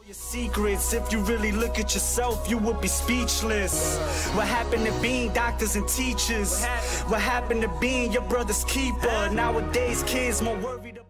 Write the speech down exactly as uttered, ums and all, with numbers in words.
Your secrets, if you really look at yourself, you would be speechless. What happened to being doctors and teachers? What happened to being your brother's keeper? Nowadays kids more worried about